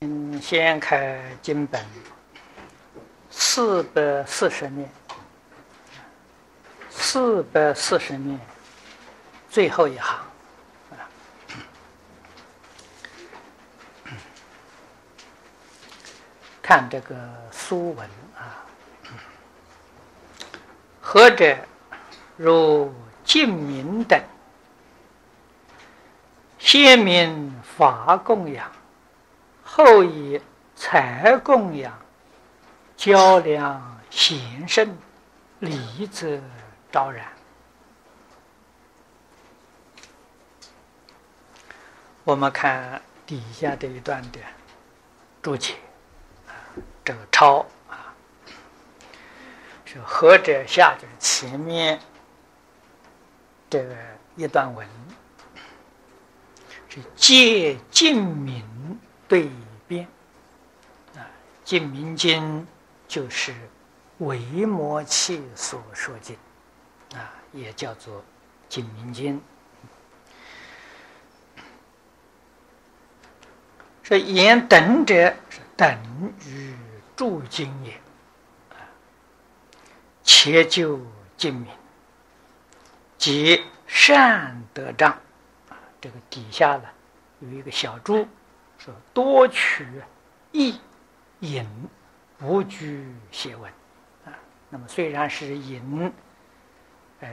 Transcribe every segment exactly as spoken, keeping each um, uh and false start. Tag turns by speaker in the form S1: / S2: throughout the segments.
S1: 嗯，先开经本四百四十面，四百四十面最后一行啊，看这个书文啊，何者如净明等，先民法供养，后以财供养，较量贤圣，礼则昭然。我们看底下这一段的注解啊，这个抄啊，是何者下就是前面这个一段文，是借净明对辩啊，净明经就是维摩诘所说经啊，也叫做净明经。说言等者是等于注经也啊，且就净明，即善得障啊。这个底下呢有一个小注，说多取义引，不拘邪文啊。那么虽然是引呃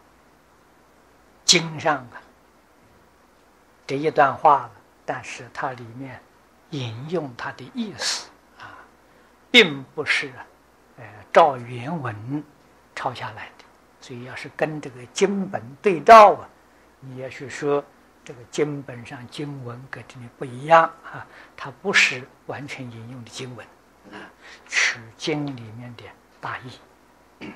S1: 经上啊这一段话了，但是它里面引用它的意思啊，并不是呃照原文抄下来的。所以要是跟这个经本对照啊，你也是说这个经本上经文跟这里不一样啊，它不是完全引用的经文啊，取经里面的大意。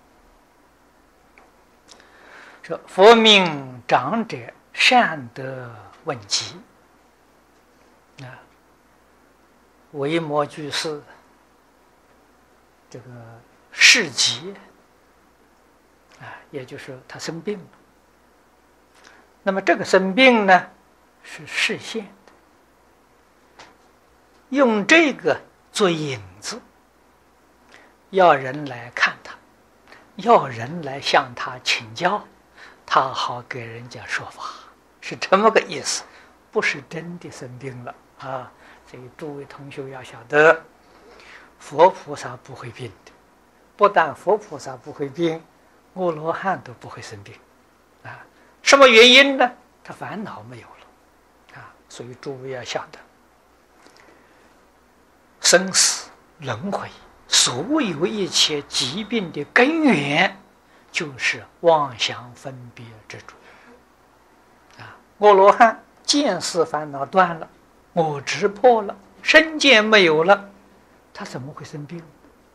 S1: 说佛命长者善得问疾啊，维摩居士这个事疾啊，也就是说他生病了。那么这个生病呢是示现的，用这个做引子，要人来看他，要人来向他请教，他好给人家说法，是这么个意思，不是真的生病了啊。所以诸位同学要晓得，佛菩萨不会病的，不但佛菩萨不会病，阿罗汉都不会生病啊。什么原因呢？他烦恼没有了啊。所以诸位要晓得，生死轮回，所有一切疾病的根源就是妄想分别执着啊。阿罗汉见思烦恼断了，我执破了，身见没有了，他怎么会生病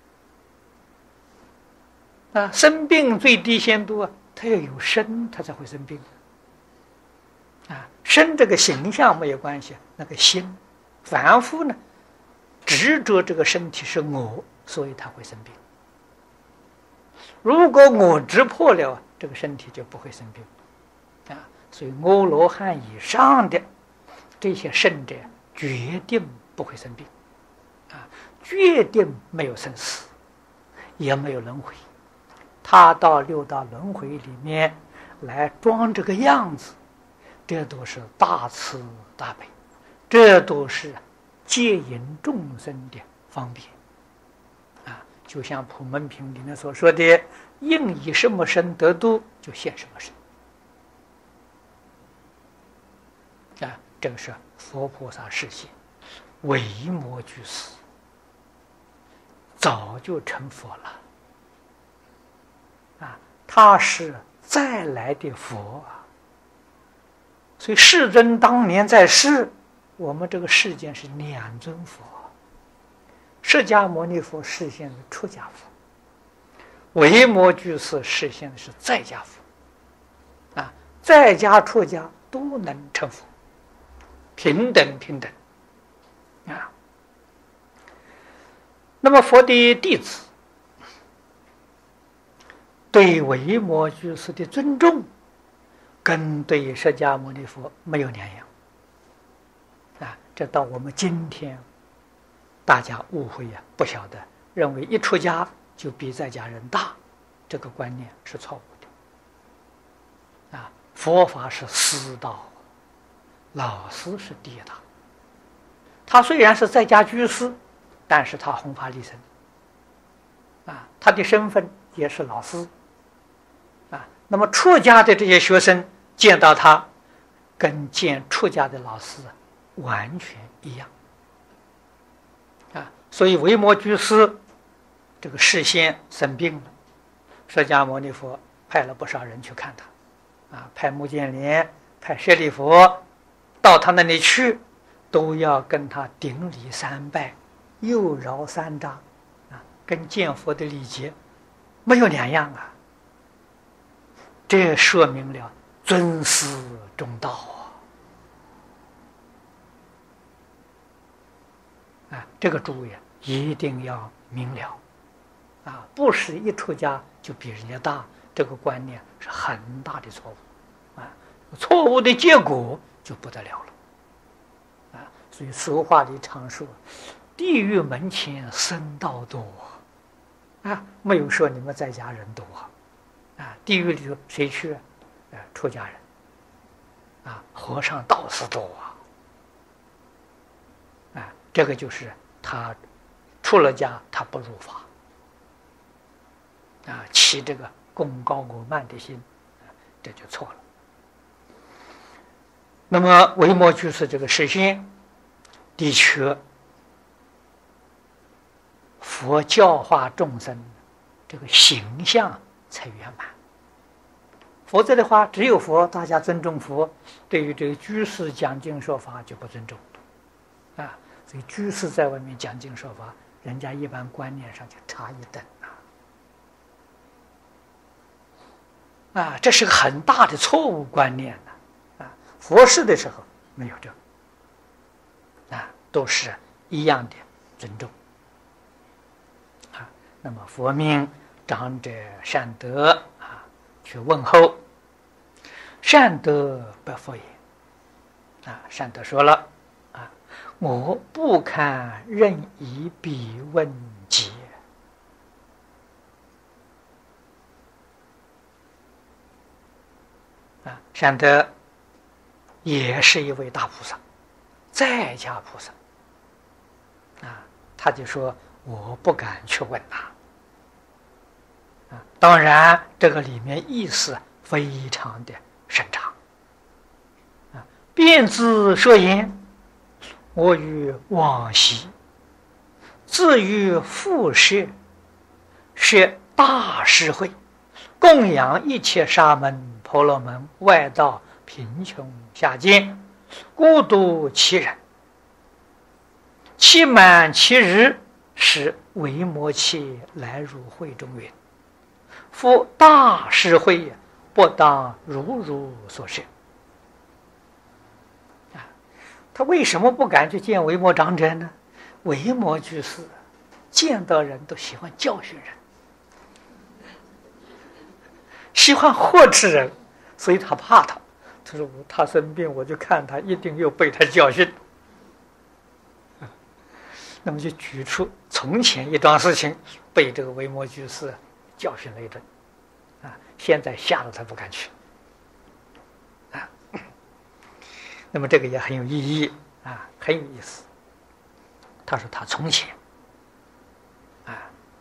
S1: 啊？生病最低限度啊，他要有身，他才会生病啊。身这个形象没有关系，那个心凡夫呢，执着这个身体是我，所以他会生病。如果我执破了，这个身体就不会生病啊。所以阿罗汉以上的这些圣者决定不会生病啊，决定没有生死，也没有轮回。他到六道轮回里面来装这个样子，这都是大慈大悲，这都是接引众生的方便啊。就像普门品里面所说的，应以什么身得度，就现什么身啊。这个是佛菩萨示现，维摩居士早就成佛了啊，他是再来的佛啊。所以世尊当年在世，我们这个世间是两尊佛，释迦牟尼佛示现的出家佛，维摩居士示现的是在家佛啊，在家出家都能成佛，平等平等啊。那么佛的弟子对维摩居士的尊重，跟对释迦牟尼佛没有两样啊。这到我们今天大家误会呀，不晓得，认为一出家就比在家人大，这个观念是错误的。啊，佛法是师道，老师是第一大。他虽然是在家居士，但是他弘法利生，啊，他的身份也是老师，啊，那么出家的这些学生见到他，跟见出家的老师完全一样，啊，所以维摩居士这个事先生病了，释迦牟尼佛派了不少人去看他，啊，派目犍连、派舍利弗到他那里去，都要跟他顶礼三拜，右绕三匝，啊，跟见佛的礼节没有两样啊。这说明了尊师重道啊！啊，这个诸位一定要明了啊，不是一出家就比人家大，这个观念是很大的错误啊，错误的结果就不得了了。所以俗话里常说，地狱门前僧道多啊，没有说你们在家人多啊，地狱里头谁去啊？呃，出家人啊，和尚道士多啊，啊，这个就是他出了家他不入法啊，起这个功高我慢的心，这就错了。那么维摩居士这个实现的确，佛教化众生这个形象才圆满。否则的话，只有佛，大家尊重佛，对于这个居士讲经说法就不尊重啊。所以居士在外面讲经说法，人家一般观念上就差一等啊。啊，这是个很大的错误观念呐！啊，佛事的时候没有这个。啊，都是一样的尊重啊。那么佛命长者善德啊，去问候，善德不复也啊。善德说了啊，我不堪任以彼问诘啊。善德也是一位大菩萨。在家菩萨啊，他就说我不敢去问他啊。当然，这个里面意思非常的深长啊。辩之说言：我于往昔自于复舍，设大施会，供养一切沙门、婆罗门、外道、贫穷下贱。孤独其人，期满其日，使维摩诘来入会中云：夫大施会，不当如如所设。啊，他为什么不敢去见维摩长者呢？维摩居士见到人都喜欢教训人，喜欢呵斥人，所以他怕他。他说他生病，我就看他，一定又被他教训。那么就举出从前一桩事情，被这个维摩居士教训了一顿啊，现在吓得他不敢去啊。那么这个也很有意义啊，很有意思。他说他从前啊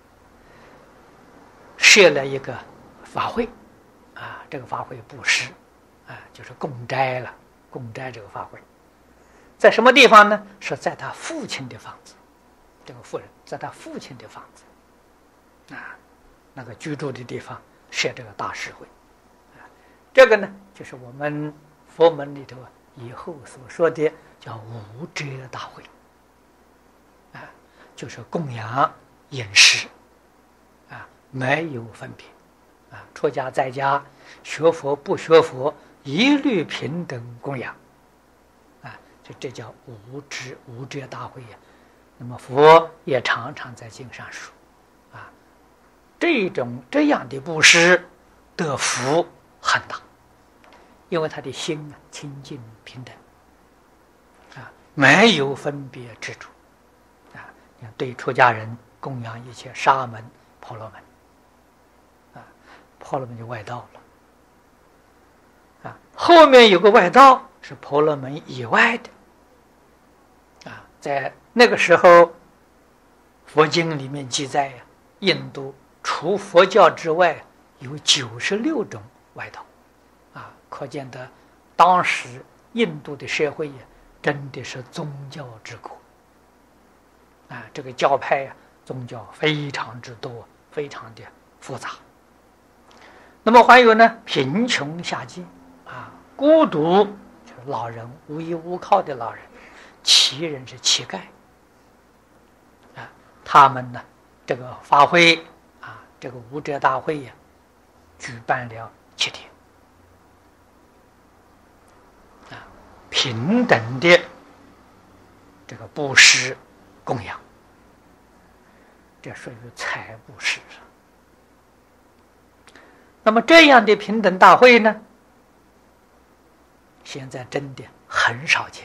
S1: 设了一个法会啊，这个法会布施啊，就是供斋了，供斋这个法会，在什么地方呢？是在他父亲的房子，这个妇人在他父亲的房子啊，那个居住的地方设这个大施会啊，这个呢，就是我们佛门里头以后所说的叫无遮大会啊，就是供养饮食啊，没有分别啊，出家在家，学佛不学佛，一律平等供养啊，就这叫无遮无遮大会呀。那么佛也常常在经上说啊，这种这样的布施得福很大，因为他的心啊清净平等啊，没有分别执着啊， 对出家人供养一切沙门、婆罗门，啊，婆罗门就外道了，啊，后面有个外道是婆罗门以外的，啊，在那个时候，佛经里面记载呀，印度除佛教之外有九十六种外道，啊，可见得当时印度的社会呀，真的是宗教之国。啊，这个教派呀、啊，宗教非常之多，非常的复杂。那么还有呢，贫穷下贱啊，孤独，就是老人无依无靠的老人，奇人是乞丐啊，他们呢，这个法会啊，这个无遮大会呀、啊，举办了七天啊，平等的这个布施供养，这属于财布施。那么这样的平等大会呢，现在真的很少见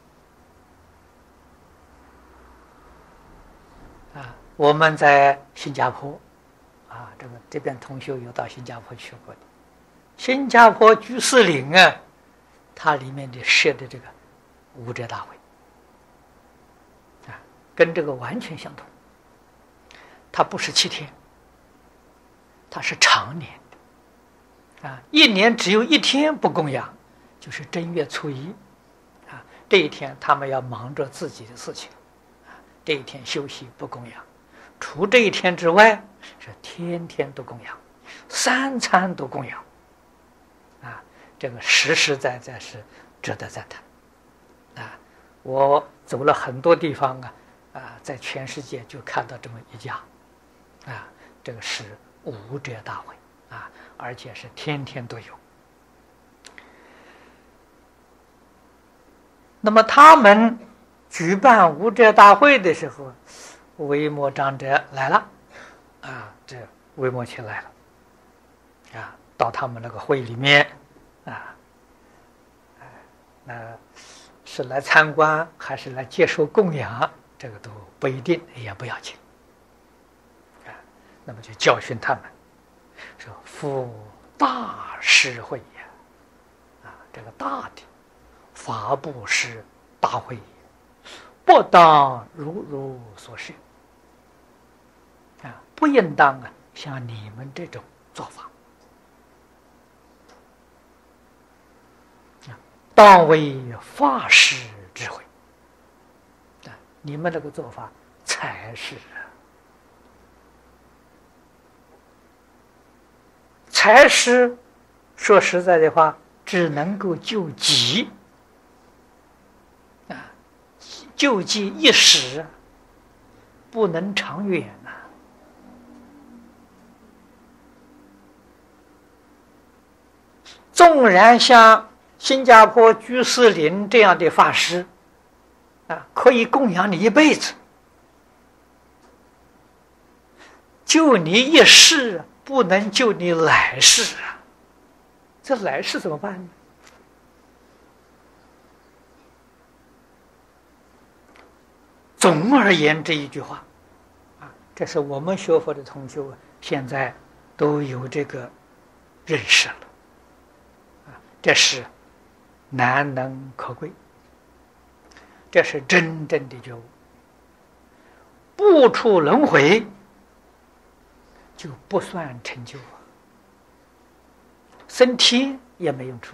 S1: 了啊！我们在新加坡啊，这个这边同学有到新加坡去过的，新加坡居士林啊，它里面的设的这个无遮大会啊，跟这个完全相同。它不是七天，它是常年的啊，一年只有一天不供养，就是正月初一啊，这一天他们要忙着自己的事情啊，这一天休息不供养。除这一天之外，是天天都供养，三餐都供养啊，这个实实在在是值得赞叹啊！我走了很多地方啊啊，在全世界就看到这么一家。啊，这个是无遮大会啊，而且是天天都有。那么他们举办无遮大会的时候，维摩长者来了啊，这维摩诘来了啊，到他们那个会里面啊，那是来参观还是来接受供养，这个都不一定，也不要紧。那么就教训他们说：“夫大施会也，啊，这个大的法布施大会也，不当如如所示啊，不应当啊像你们这种做法啊，当为法师之会啊，你们这个做法才是。”财施，说实在的话，只能够救急啊，救济一时，不能长远呐、啊。纵然像新加坡居士林这样的法师啊，可以供养你一辈子，救你一世，不能救你来世啊！这来世怎么办呢？总而言之一句话啊，这是我们学佛的同学现在都有这个认识了啊，这是难能可贵，这是真正的觉悟，不出轮回就不算成就啊，升天也没用处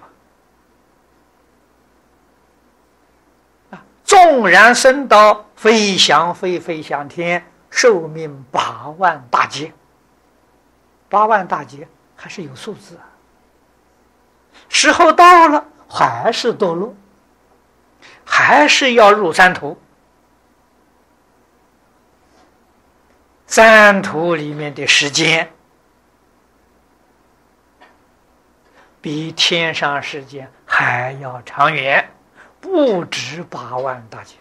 S1: 啊！纵然升到飞翔飞飞翔天，寿命八万大劫，八万大劫还是有数字啊。时候到了，还是堕落，还是要入三途。三途里面的时间比天上时间还要长远，不止八万大劫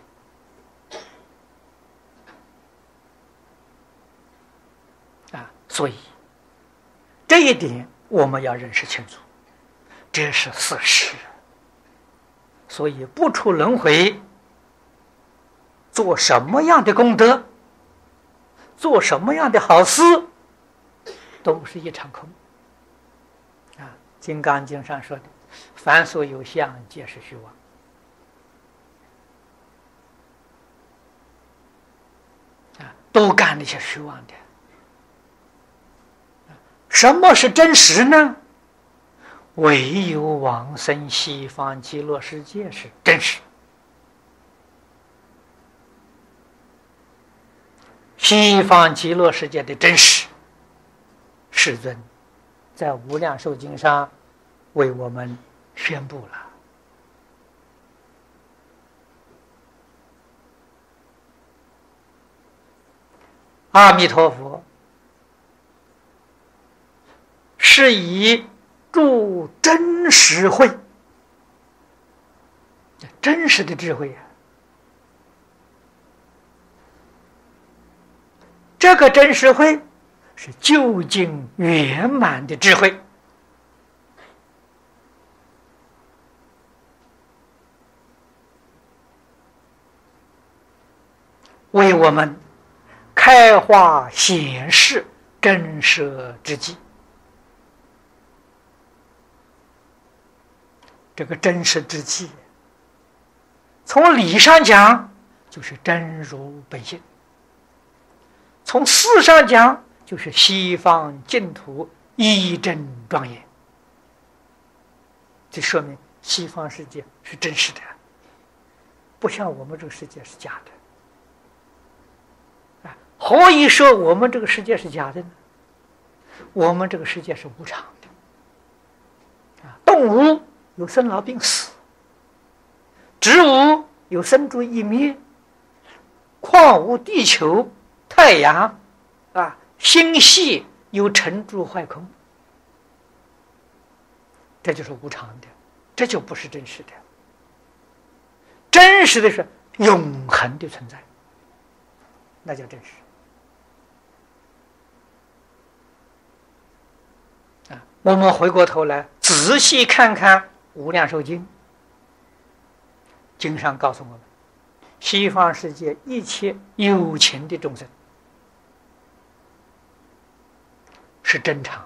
S1: 啊！所以这一点我们要认识清楚，这是事实。所以不出轮回，做什么样的功德做什么样的好事，都是一场空。啊，《金刚经》上说的，凡所有相，皆是虚妄。啊，都干那些虚妄的。什么是真实呢？唯有往生西方极乐世界是真实。西方极乐世界的真实，世尊在《无量寿经》上为我们宣布了。阿弥陀佛是以助真实慧，真实的智慧呀、啊。这个真实慧是究竟圆满的智慧，为我们开化显示真实之际。这个真实之际，从理上讲就是真如本性，从事上讲就是西方净土一真庄严。这说明西方世界是真实的，不像我们这个世界是假的。何以说我们这个世界是假的呢？我们这个世界是无常的。动物有生老病死，植物有生住异灭，况无地球、太阳啊，星系有成住坏空，这就是无常的，这就不是真实的。真实的是永恒的存在，那叫真实。啊，我们回过头来仔细看看《无量寿经》，经上告诉我们，西方世界一切有情的众生是真常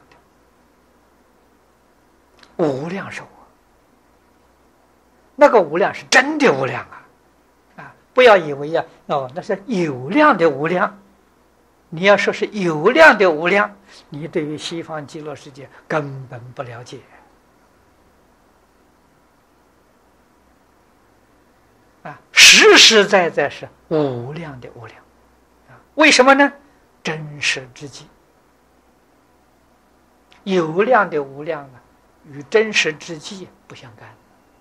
S1: 的，无量寿啊，那个无量是真的无量啊！啊，不要以为啊，哦，那是有量的无量。你要说是有量的无量，你对于西方极乐世界根本不了解。啊，实实在在是无量的无量，啊，为什么呢？真实之际，有量的无量啊，与真实之际不相干，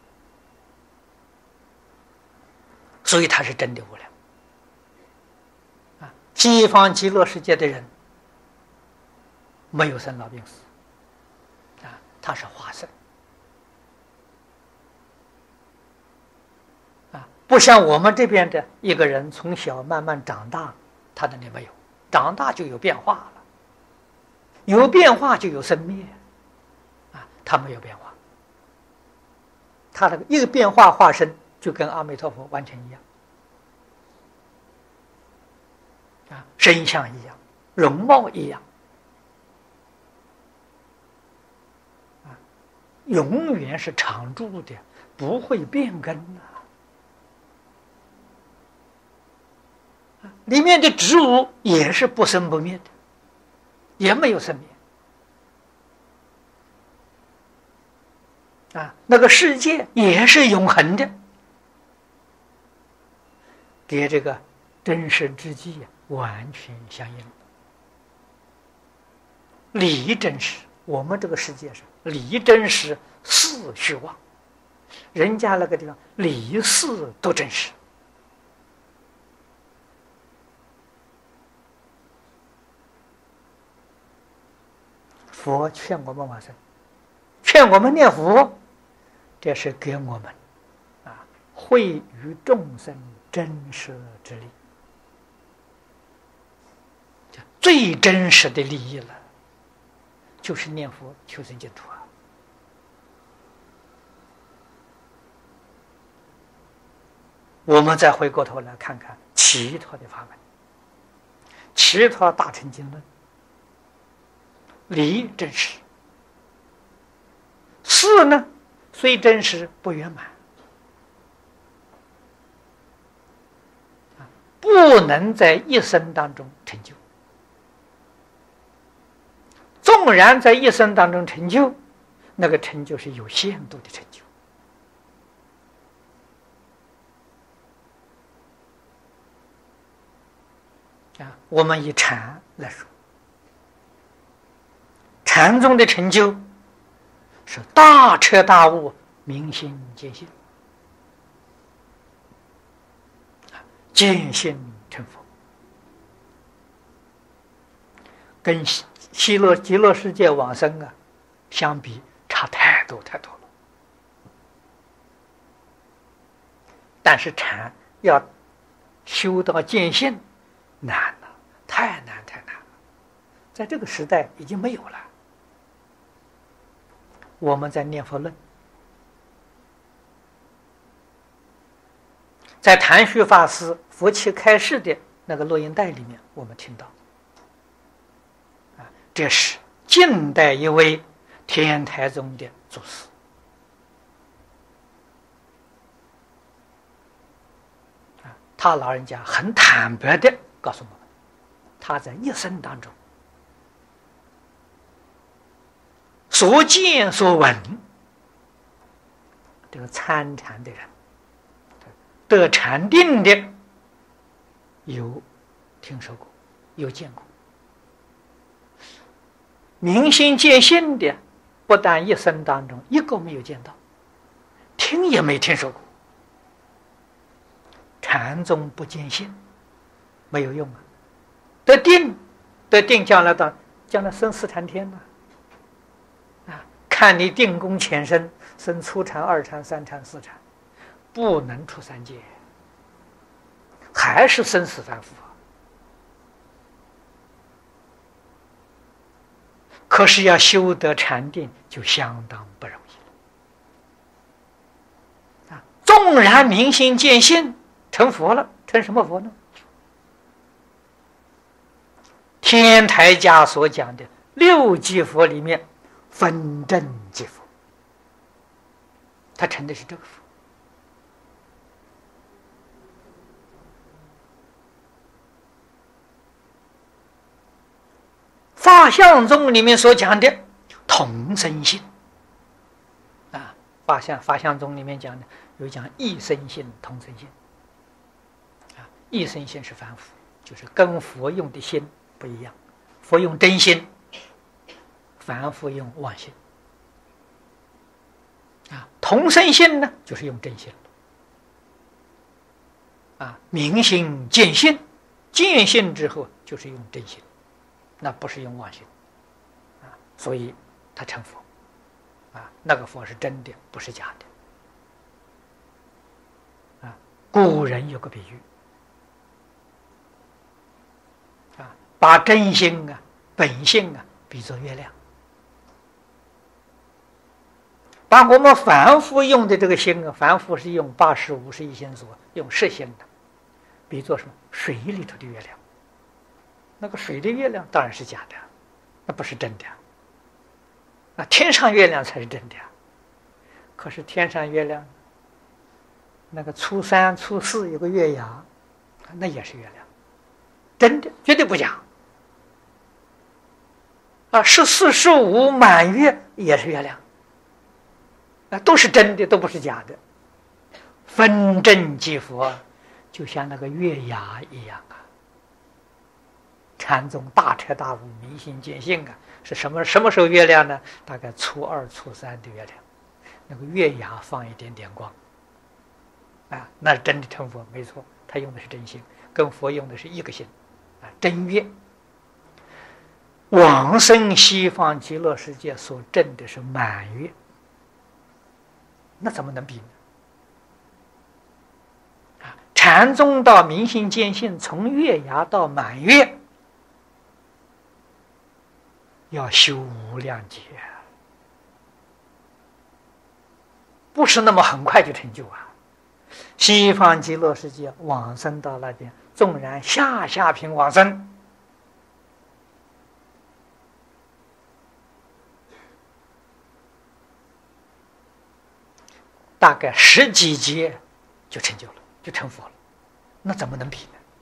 S1: 所以它是真的无量。啊，西方极乐世界的人没有生老病死，啊，他是化身。不像我们这边的一个人从小慢慢长大，他的那没有，长大就有变化了，有变化就有生灭，啊，他没有变化，他的一个变化化身就跟阿弥陀佛完全一样，啊，身相一样，容貌一样，啊，永远是常住的，不会变更的。里面的植物也是不生不灭的，也没有生灭。啊，那个世界也是永恒的，跟这个真实之际完全相应。理真实，我们这个世界是理真实，事虚妄，人家那个地方理事都真实。佛劝我们往生，劝我们念佛，这是给我们啊惠于众生真实之力，最真实的利益了，就是念佛求生净土啊。我们再回过头来看看其他的法门， 其他大乘经论，理真实，事呢虽真实不圆满，不能在一生当中成就。纵然在一生当中成就，那个成就是有限度的成就。啊，我们以禅来说，禅宗的成就是大彻大悟、明心见性，见性成佛，跟西乐极乐世界往生啊相比，差太多太多了。但是禅要修到见性难了，太难太难了，在这个时代已经没有了。我们在念佛论，在谭旭法师佛七开示的那个录音带里面，我们听到，啊，这是近代一位天台宗的祖师，啊，他老人家很坦白的告诉我们，他在一生当中所见所闻，这个参禅的人得禅定的，有听说过，有见过；明心见性的，不但一生当中一个没有见到，听也没听说过。禅宗不见性，没有用啊！得定，得定将来到将来生四禅天呢、啊，啊，看你定功浅深，生初禅、二禅、三禅、四禅，不能出三界，还是生死反复啊！可是要修得禅定，就相当不容易了啊！纵然明心见性，成佛了，成什么佛呢？天台家所讲的六即佛里面，分正即佛，他成的是这个佛。法相宗里面所讲的同生性啊，法相法相宗里面讲的有讲异生性、同生性啊，异生性是凡夫，就是跟佛用的心不一样，佛用真心，凡夫用妄心啊。同生性呢，就是用真心啊，明心见性，见性之后就是用真心。那不是用妄心啊，所以他成佛啊，那个佛是真的，不是假的啊。古人有个比喻啊，把真心啊、本性啊比作月亮，把我们凡夫用的这个心啊，凡夫是用八十五十一心所，用实心的，比作什么？水里头的月亮。那个水的月亮当然是假的，那不是真的啊！天上月亮才是真的。可是天上月亮，那个初三、初四有个月牙，那也是月亮，真的，绝对不假。啊，十四、十五满月也是月亮，啊，都是真的，都不是假的。分正即佛，就像那个月牙一样啊。禅宗大彻大悟、明心见性啊，是什么什么时候月亮呢？大概初二、初三的月亮，那个月牙放一点点光，啊，那是真的成佛，没错，他用的是真心，跟佛用的是一个心，啊，真月。往生西方极乐世界所证的是满月，那怎么能比呢？啊，禅宗到明心见性，从月牙到满月。要修无量劫，不是那么很快就成就啊！西方极乐世界往生到那边，纵然下下品往生， 大概十几劫就成就了，就成佛了，那怎么能比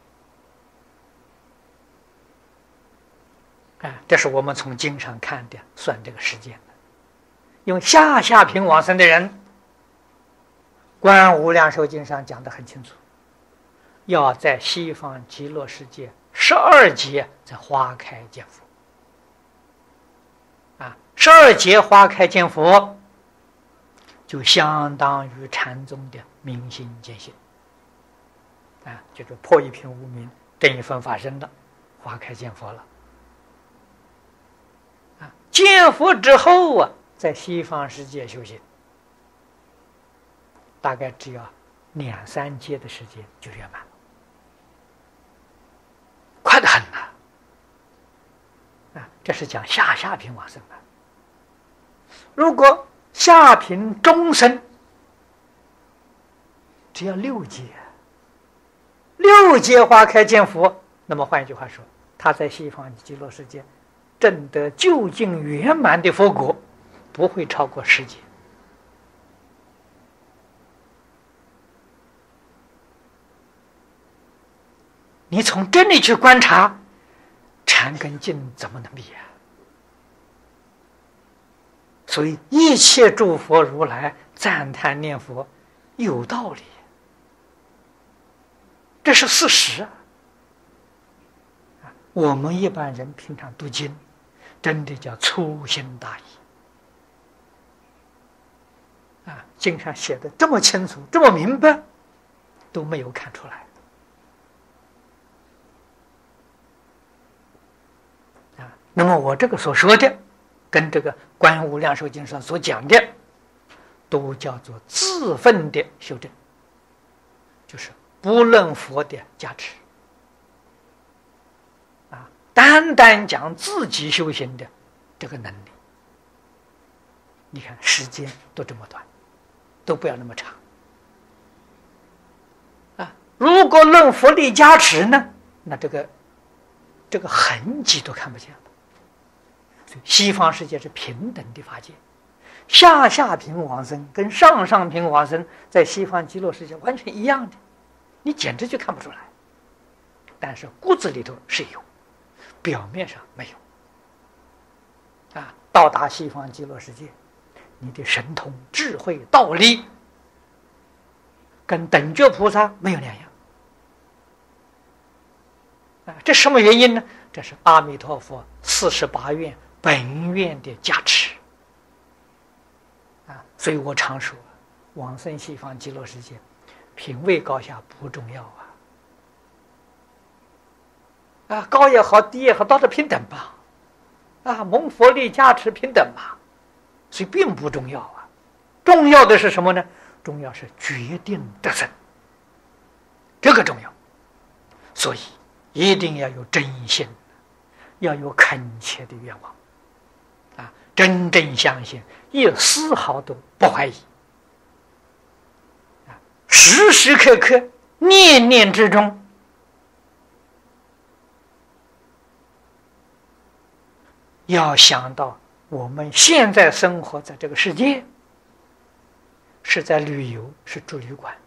S1: 呢？啊，这是我们从经上看的，算这个时间的。因为下下品往生的人，《观无量寿经》上讲得很清楚，要在西方极乐世界十二劫才花开见佛。啊，十二劫花开见佛，就相当于禅宗的明心见性。啊，就是破一品无明，正一分法身了，花开见佛了。啊，见佛之后啊，在西方世界修行，大概只要两三阶的时间就圆满了，快得很呐！啊，这是讲下下品往生的。如果下品中生，只要六阶，六阶花开见佛，那么换一句话说，他在西方极乐世界证得究竟圆满的佛果，不会超过十劫。你从这里去观察，禅跟净怎么能比啊？所以一切诸佛如来赞叹念佛有道理，这是事实啊！我们一般人平常读经，真的叫粗心大意啊！经上写的这么清楚，这么明白，都没有看出来。那么我这个所说的，跟这个《观无量寿经》上所讲的，都叫做自分的修正，就是不论佛的加持，啊，单单讲自己修行的这个能力。你看时间都这么短，都不要那么长，啊，如果论佛力加持呢，那这个这个痕迹都看不见了。西方世界是平等的法界，下下品往生跟上上品往生在西方极乐世界完全一样的，你简直就看不出来。但是骨子里头是有，表面上没有。啊，到达西方极乐世界，你的神通、智慧、道力，跟等觉菩萨没有两样。啊，这什么原因呢？这是阿弥陀佛四十八愿本愿的加持啊！所以我常说，往生西方极乐世界，品位高下不重要啊！啊，高也好，低也好，都是平等吧？啊，蒙佛力加持平等吧？所以并不重要啊！重要的是什么呢？重要是决定得生，这个重要。所以一定要有真心，要有恳切的愿望。啊，真正相信，一丝毫都不怀疑，啊，时时刻刻念念之中，要想到我们现在生活在这个世界，是在旅游，是住旅馆。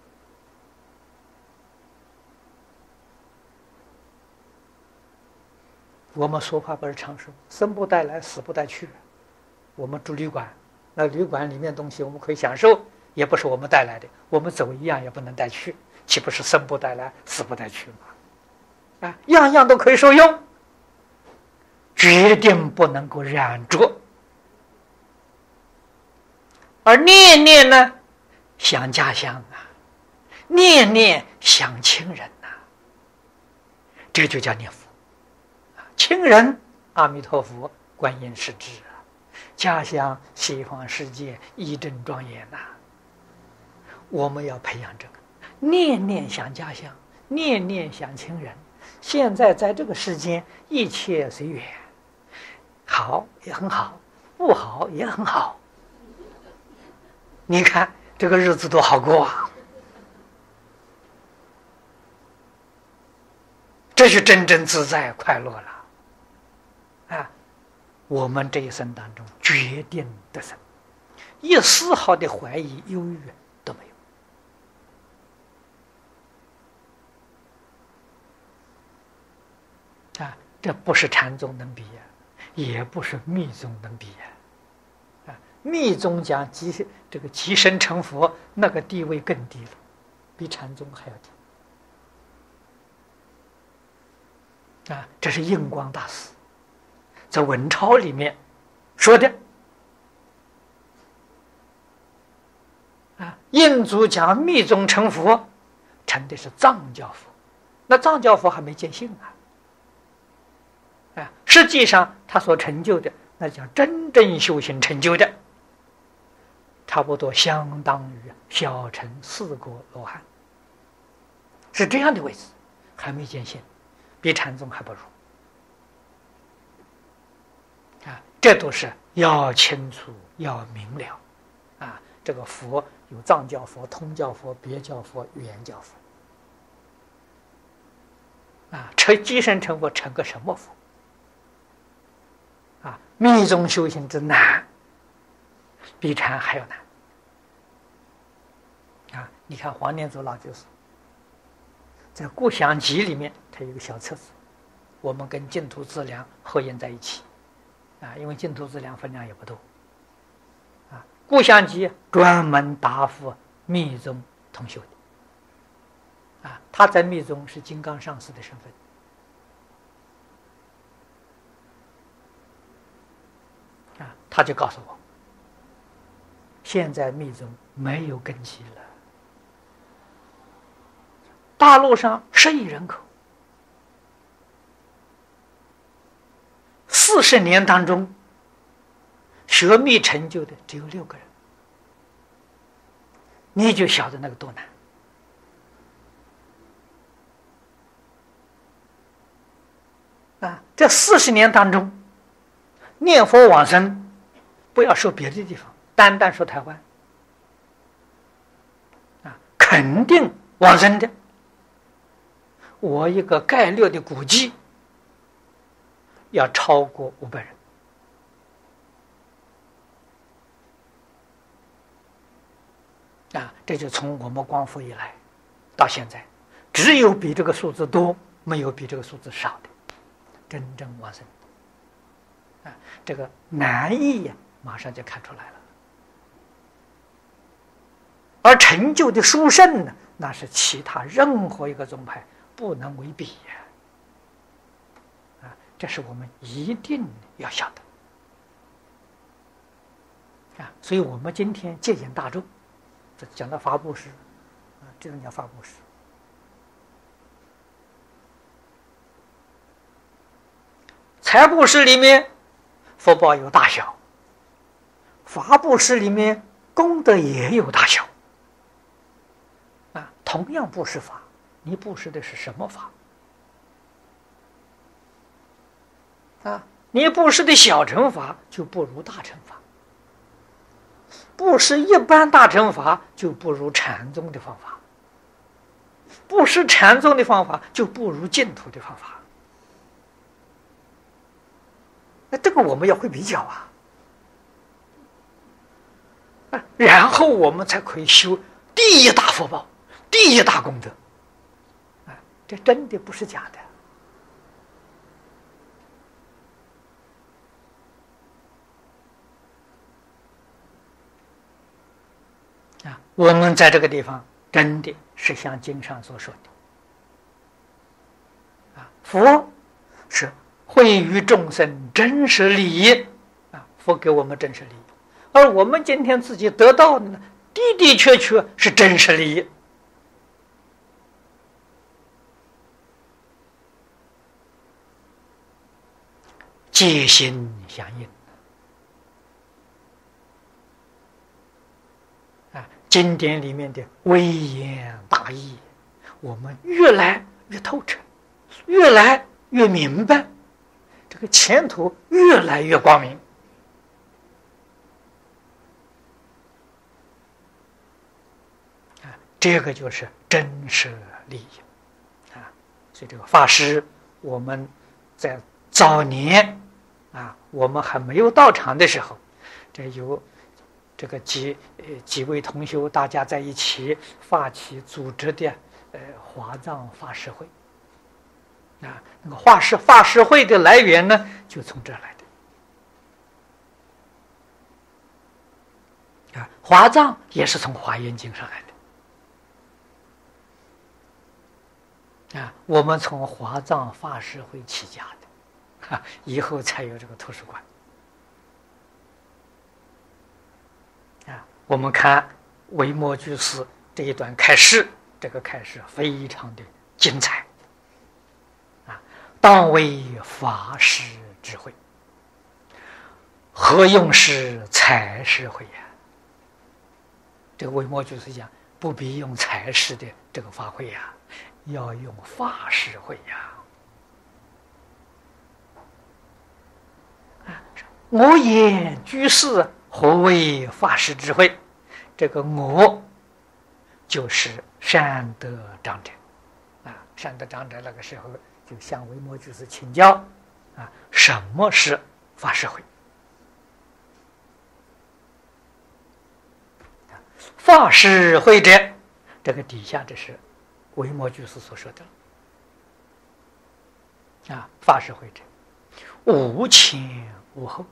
S1: 我们说话不是常说，生不带来，死不带去。我们住旅馆，那旅馆里面东西我们可以享受，也不是我们带来的，我们走一样也不能带去，岂不是生不带来，死不带去吗？啊，样样都可以受用，决定不能够染着。而念念呢，想家乡啊，念念想亲人呐、啊，这就叫念佛。亲人阿弥陀佛观音是智啊，家乡西方世界一真庄严呐、啊。我们要培养这个，念念想家乡，念念想亲人。现在在这个世间，一切随缘，好也很好，不好也很好。你看这个日子多好过啊！这是真正自在快乐了。啊，我们这一生当中决定得生，一丝毫的怀疑忧郁啊，这不是禅宗能比呀，也不是密宗能比呀。啊，密宗讲即这个即身成佛，那个地位更低了，比禅宗还要低。啊，这是印光大师在文钞里面说的。啊，印祖讲密宗成佛，成的是藏教佛，那藏教佛还没见性啊！啊，实际上他所成就的，那叫真正修行成就的，差不多相当于小乘四果罗汉，是这样的位置，还没见性，比禅宗还不如。啊，这都是要清楚，要明了。啊，这个佛有藏教佛、通教佛、别教佛、语言教佛。啊，成即身成佛，成个什么佛？啊，密宗修行之难，比禅还要难。啊，你看黄念祖老居士在《故乡集》里面，他有一个小册子，我们跟净土资粮合印在一起。啊，因为净土资粮分量也不多。啊，《故乡集》专门答复密宗同修的。啊，他在密宗是金刚上师的身份。啊，他就告诉我，现在密宗没有根基了。大陆上十亿人口，四十年当中，学密成就的只有六个人，你就晓得那个多难。啊，这四十年当中，念佛往生，不要说别的地方，单单说台湾，啊，肯定往生的。我一个概略的估计，要超过五百人。啊，这就从我们光复以来到现在，只有比这个数字多，没有比这个数字少的真正往生。啊，这个难易呀，马上就看出来了。而成就的殊胜呢，那是其他任何一个宗派不能为比呀。啊，这是我们一定要晓得。啊，所以我们今天戒引大众，这讲到法布施，啊，这种叫法布施。财布施里面福报有大小，法布施里面功德也有大小。啊，同样布施法，你布施的是什么法？啊，你布施的小乘法就不如大乘法，布施一般大乘法就不如禅宗的方法，布施禅宗的方法就不如净土的方法。那这个我们要会比较啊，啊，然后我们才可以修第一大福报、第一大功德。啊，这真的不是假的。啊，我们在这个地方真的是像经上所说的，啊，佛是惠于众生真实利益，啊，佛给我们真实利益，而我们今天自己得到的呢，的的确确是真实利益。戒心相应。啊，经典里面的微言大义，我们越来越透彻，越来越明白，这个前途越来越光明。啊，这个就是真实利益。啊，所以这个法师，我们在早年啊，我们还没有到场的时候，这有这个几呃几位同修，大家在一起发起组织的呃华藏法师会。 啊，那个化世法师会的来源呢，就从这儿来的。啊，华藏也是从《华严经》上来的。啊，我们从华藏法师会起家的，哈、啊，以后才有这个图书馆。啊，我们看维摩居士这一段开示，这个开示非常的精彩。啊，当为法师智慧，何用是才师慧呀？这个维摩居士讲，不必用才师的这个法会呀，要用法师慧呀！啊，我也居士，何为法师智慧？这个我就是善德长者啊，善德长者那个时候就向维摩居士请教啊，什么是法师慧？法师慧者，这个底下这是维摩居士所说的啊，法师慧者，无前无后，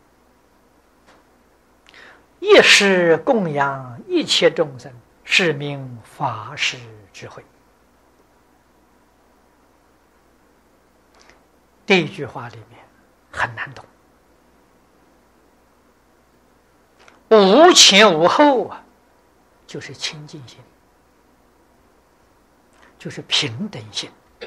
S1: 一时供养一切众生，是名法师智慧。这一句话里面很难懂，无前无后啊，就是清净心，就是平等心，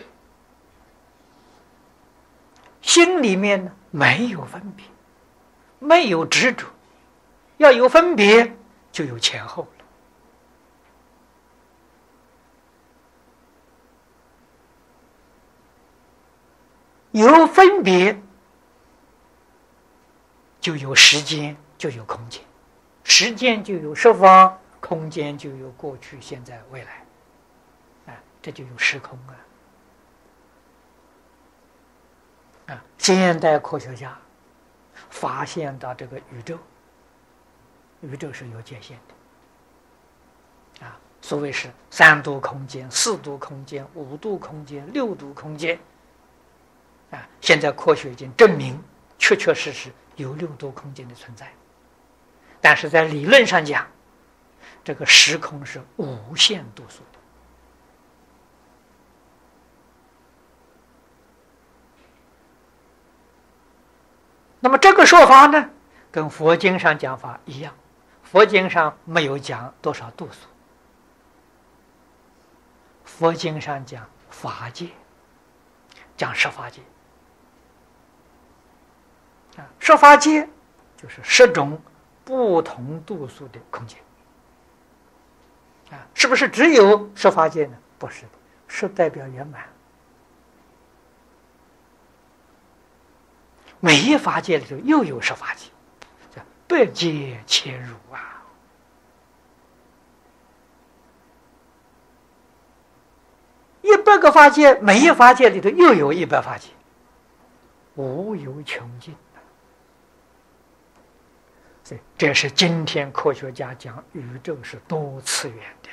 S1: 心里面呢没有分别，没有执着，要有分别就有前后了。有分别就有时间，就有空间，时间就有十方，空间就有过去、现在、未来，啊，这就有时空啊！啊，现代科学家发现到这个宇宙，宇宙是有界限的，啊，所谓是三度空间、四度空间、五度空间、六度空间，啊，现在科学已经证明，确确实实有六度空间的存在，但是在理论上讲，这个时空是无限度数的。那么这个说法呢，跟佛经上讲法一样，佛经上没有讲多少度数，佛经上讲法界，讲十法界，啊，十法界就是十种不同度数的空间。啊，是不是只有十法界呢？不是的，十代表圆满。每一法界里头又有十法界，叫百界千如啊。一百个法界，每一法界里头又有一百法界，无有穷尽。所以这是今天科学家讲宇宙是多次元的。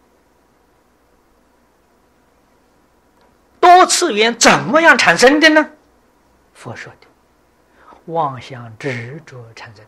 S1: 多次元怎么样产生的呢？佛说的，妄想执着产生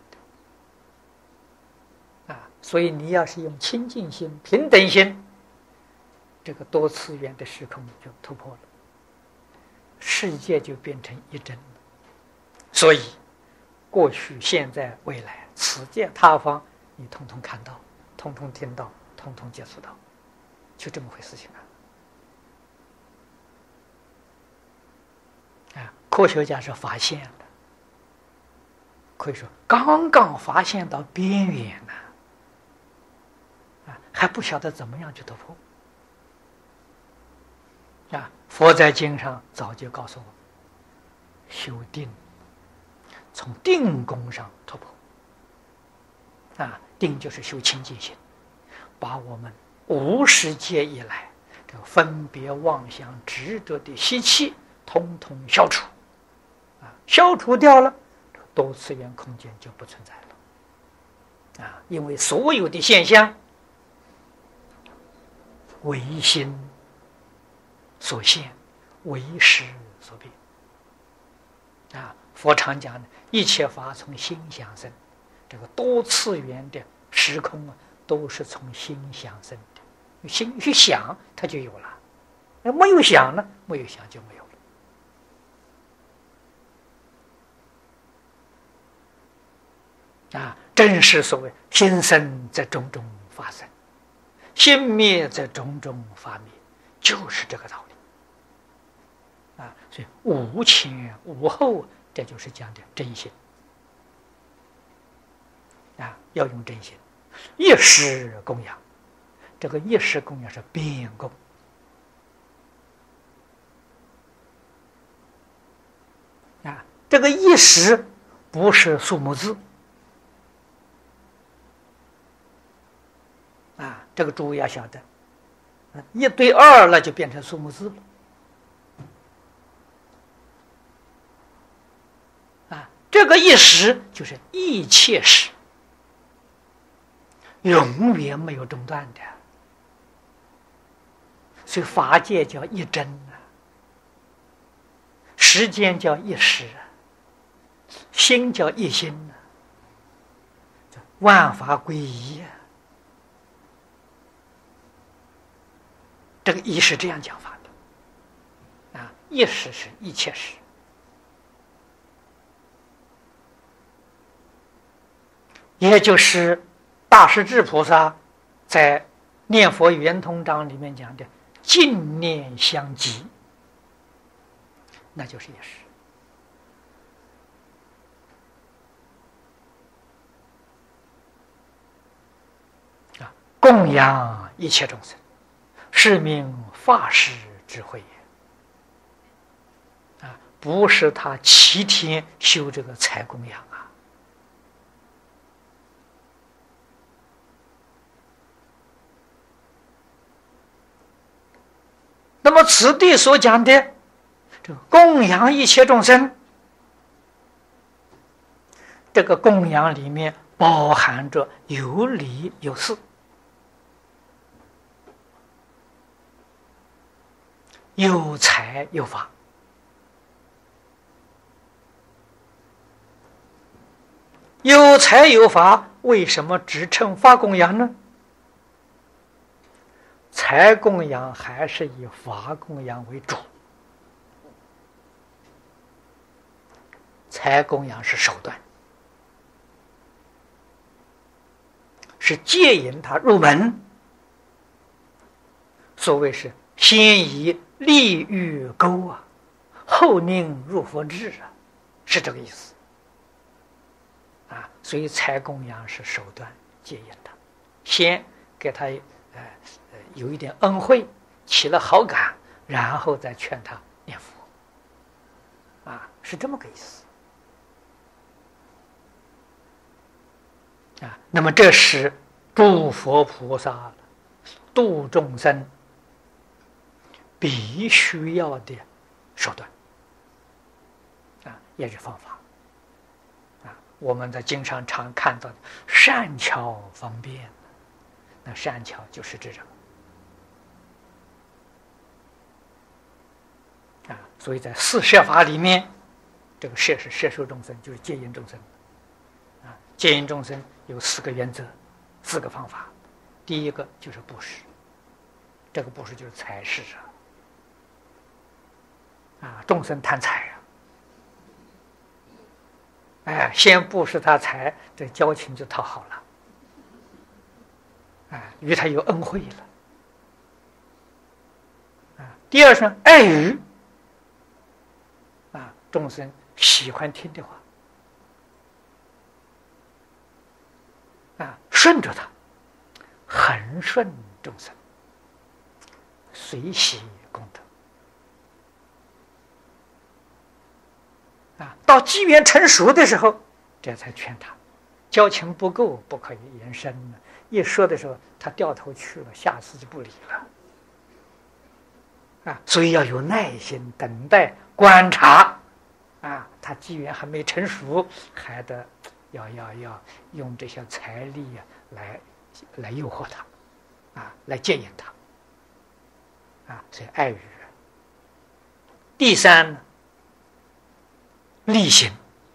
S1: 的。啊，所以你要是用清净心、平等心，这个多次元的时空就突破了，世界就变成一真了。所以过去、现在、未来，此界他方，你通通看到，通通听到，通通接触到，就这么回事情啊！啊，科学家是发现的，可以说刚刚发现到边缘呢，啊，还不晓得怎么样去突破。啊，佛在经上早就告诉我，修定，从定功上突破。啊，定就是修清净心，把我们无始劫以来这个分别妄想执着的习气统统消除，啊，消除掉了，多次元空间就不存在了。啊，因为所有的现象唯心所现， 为识所变。啊，佛常讲的，一切法从心想生，这个多次元的时空啊，都是从心想生的。心去想，它就有了；那没有想呢，没有想就没有了。啊，正是所谓心生则种种发生，心灭则种种发灭，就是这个道理。啊，所以无前无后，这就是讲的真心。啊，要用真心，一时供养。这个一时供养是变供。啊，这个一时不是数目字。啊，这个诸位要晓得，一对二那就变成数目字了。啊，这个一时就是一切时，永远没有中断的。所以法界叫一真啊，时间叫一时啊，心叫一心啊，万法归一啊。这个一是这样讲法的啊，一时是一切时。也就是大势至菩萨在《念佛圆通章》里面讲的净念相继，那就是一时。啊，供养一切众生，是名法师智慧也。啊，不是他七天修这个财供养啊。那么此地所讲的这个供养一切众生，这个供养里面包含着有理有事，有财有法。有财有法，为什么只称法供养呢？财供养还是以法供养为主，财供养是手段，是接引他入门。所谓是先以利欲钩啊，后令入佛智啊，是这个意思啊。所以财供养是手段，接引他，先给他呃有一点恩惠，起了好感，然后再劝他念佛啊，是这么个意思啊。那么这是诸佛菩萨度众生必须要的手段啊，也是方法啊。我们在经常常看到的善巧方便，那善巧就是这种啊。所以在四摄法里面，这个摄是摄受众生，就是接引众生啊。接引众生有四个原则，四个方法。第一个就是布施，这个布施就是财施啊。啊，众生贪财啊，哎，先布施他财，这交情就讨好了，哎，与他有恩惠了。啊，第二是爱语，啊，众生喜欢听的话，啊，顺着他，恒顺众生，随喜功德。啊，到机缘成熟的时候，这才劝他，交情不够不可以延伸了。一说的时候，他掉头去了，下次就不理了。啊，所以要有耐心等待观察，啊，他机缘还没成熟，还得要要要用这些财力啊来来诱惑他，啊，来接引他，啊，所以爱语。 第三呢，力行。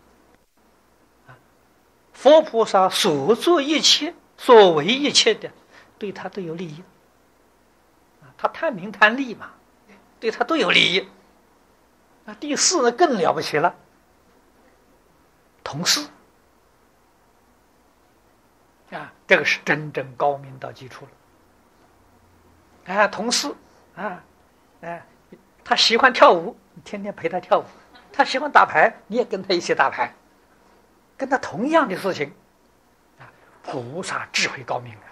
S1: 佛菩萨所做一切、所为一切的，对他都有利益。他贪名贪利嘛，对他都有利益。那第四呢，更了不起了，同事啊，这个是真正高明到基础了。啊，同事啊，哎，他喜欢跳舞，你天天陪他跳舞；他喜欢打牌，你也跟他一起打牌，跟他同样的事情。啊，菩萨智慧高明啊！